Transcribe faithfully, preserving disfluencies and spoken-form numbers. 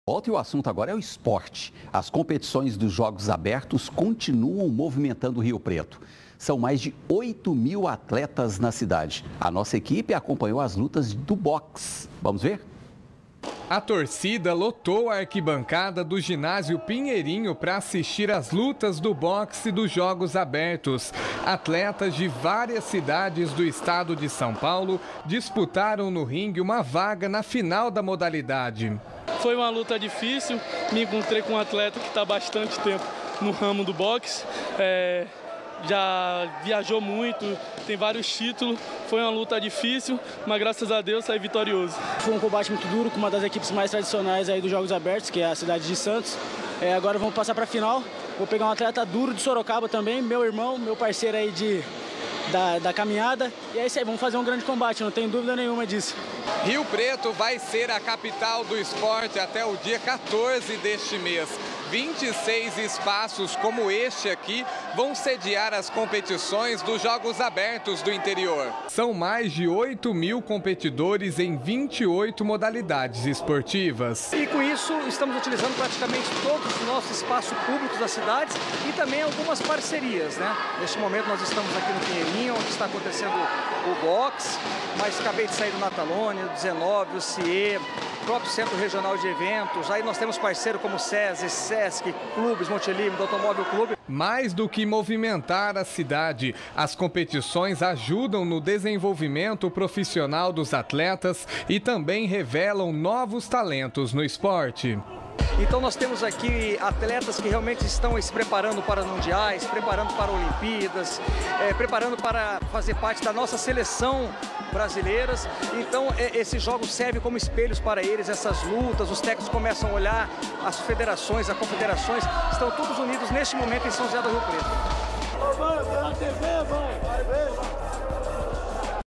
Volta e o assunto agora é o esporte. As competições dos Jogos Abertos continuam movimentando o Rio Preto. São mais de oito mil atletas na cidade. A nossa equipe acompanhou as lutas do boxe. Vamos ver? A torcida lotou a arquibancada do ginásio Pinheirinho para assistir às lutas do boxe dos Jogos Abertos. Atletas de várias cidades do estado de São Paulo disputaram no ringue uma vaga na final da modalidade. Foi uma luta difícil, me encontrei com um atleta que está há bastante tempo no ramo do boxe, é, já viajou muito, tem vários títulos, foi uma luta difícil, mas graças a Deus saí vitorioso. Foi um combate muito duro com uma das equipes mais tradicionais aí dos Jogos Abertos, que é a cidade de Santos. É, agora vamos passar para a final, vou pegar um atleta duro de Sorocaba também, meu irmão, meu parceiro aí de... Da, da caminhada, e é isso aí, vamos fazer um grande combate, não tem dúvida nenhuma disso. Rio Preto vai ser a capital do esporte até o dia quatorze deste mês. vinte e seis espaços como este aqui vão sediar as competições dos Jogos Abertos do interior. São mais de oito mil competidores em vinte e oito modalidades esportivas. E com isso estamos utilizando praticamente todos os nossos espaços públicos das cidades e também algumas parcerias, né? Neste momento nós estamos aqui no Pinheirinho, onde está acontecendo o boxe, mas acabei de sair do Natalone, o dezenove, o C I E, o próprio Centro Regional de Eventos. Aí nós temos parceiros como SESI, SESC, Clubes, Montelímio, do Automóvel Clube. Mais do que movimentar a cidade, as competições ajudam no desenvolvimento profissional dos atletas e também revelam novos talentos no esporte. Então nós temos aqui atletas que realmente estão se preparando para mundiais, preparando para Olimpíadas, é, preparando para fazer parte da nossa seleção brasileiras. Então é, esses jogos servem como espelhos para eles, essas lutas, os técnicos começam a olhar, as federações, as confederações, estão todos unidos neste momento em São José do Rio Preto.